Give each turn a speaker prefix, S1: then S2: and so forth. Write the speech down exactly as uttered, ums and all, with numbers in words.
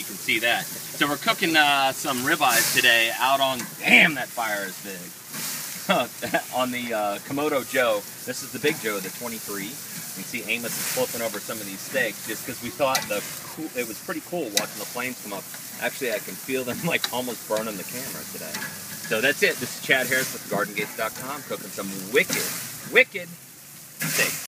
S1: you can see that. So we're cooking uh, some ribeyes today out on, damn, that fire is big. on the uh, Kamado Joe. This is the Big Joe, the twenty-three. You can see Amos is flipping over some of these steaks just because we thought the cool, it was pretty cool watching the flames come up. Actually, I can feel them like almost burning the camera today. So that's it. This is Chad Harris with garden gates dot com cooking some wicked, wicked steak.